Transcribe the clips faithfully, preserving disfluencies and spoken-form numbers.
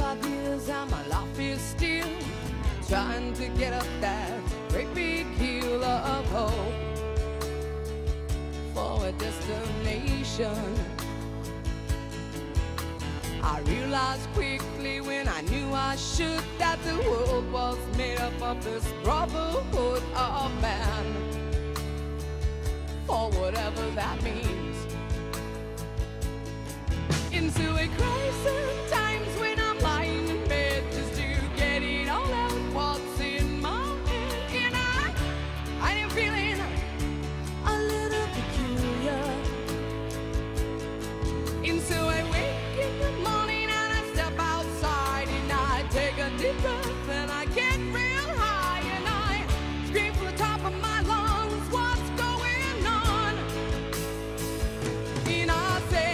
twenty-five years and my life is still trying to get up that great big hill of hope for a destination. I realized quickly when I knew I should that the world was made up of this brotherhood of man, for whatever that means. Into a crisis times when I'm lying in bed just to get it all out what's in my head, and I, I am feeling a little peculiar. Into a wake in the morning and I step outside and I take a deep breath and I get real high and I scream from the top of my lungs, what's going on? And I say,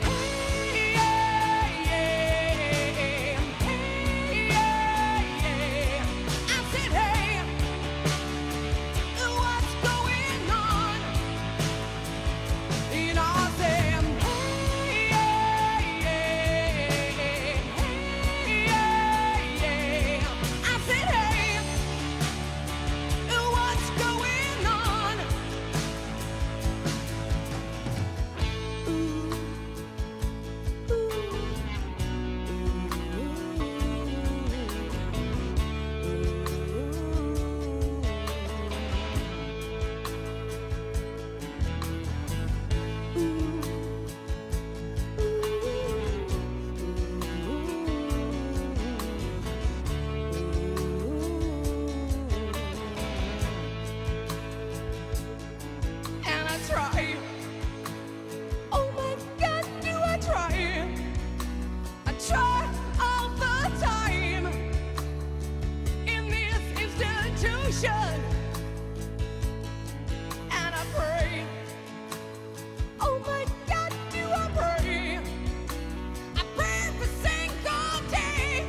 and I pray, oh my God, do I pray, I pray every single day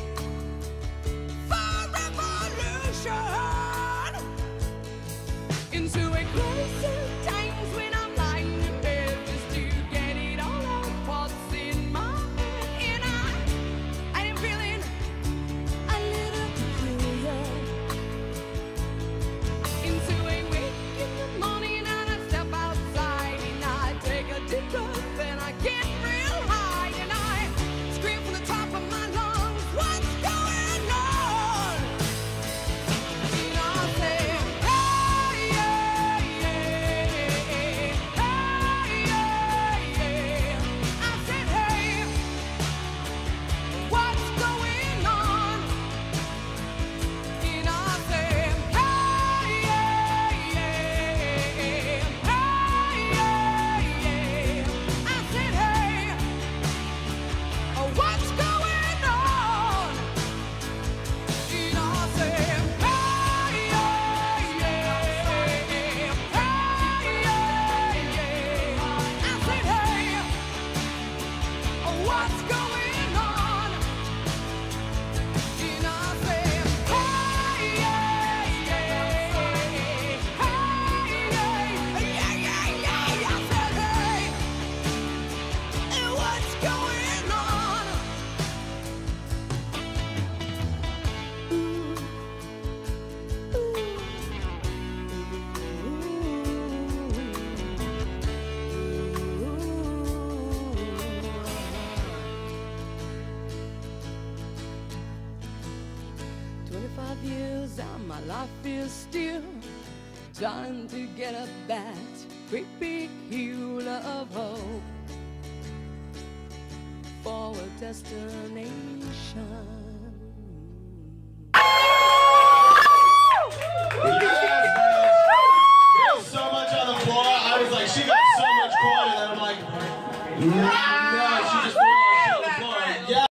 for revolution. Into a crisis times when I'm lying in bed just to get it all out what's in my head, and I, I am feeling a little peculiar. Into a wake in the morning and I step outside and I take a deep breath and I get real high and I scream from the top of my lungs, what's going on? And I say, hey, yeah, yeah, hey, yeah, yeah. I said, hey, what's going on? And I say, twenty-five years and my life is still trying to get up that great big hill of hope for a destination.